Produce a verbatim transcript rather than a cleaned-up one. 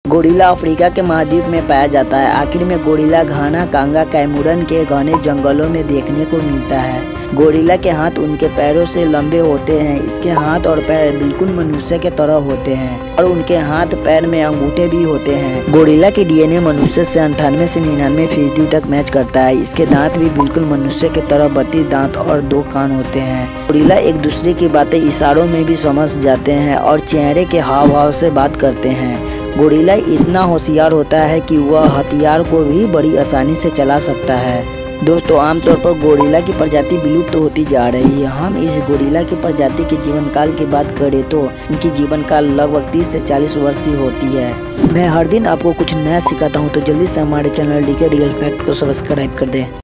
Gorilla Africa के महाद्वीप में पाया जाता है। आखिर में गोरिल्ला घाना, कांगा, कैमूरन के घने जंगलों में देखने को मिलता है। गोरिल्ला के हाथ उनके पैरों से लंबे होते हैं। इसके हाथ और पैर बिल्कुल मनुष्य के तरह होते हैं और उनके हाथ पैर में अंगूठे भी होते हैं। गोरिल्ला की डीएनए मनुष्य से अंठानवे से निन्यानवे फीसदी तक मैच करता है। इसके दांत भी बिल्कुल मनुष्य के तरह बत्तीस दांत और दो कान होते हैं। गोरिल्ला एक दूसरे की बातें इशारों में भी समझ जाते हैं और चेहरे के हाव भाव से बात करते हैं। गोरिल्ला इतना होशियार होता है कि वह हथियार को भी बड़ी आसानी से चला सकता है। दोस्तों, आमतौर पर गोरिल्ला की प्रजाति विलुप्त तो होती जा रही है। हम इस गोरिल्ला की प्रजाति के जीवन काल की बात करें तो इनकी जीवन काल लगभग तीस से चालीस वर्ष की होती है। मैं हर दिन आपको कुछ नया सिखाता हूँ, तो जल्दी से हमारे चैनल डीके रियल फैक्ट को सब्सक्राइब कर दें।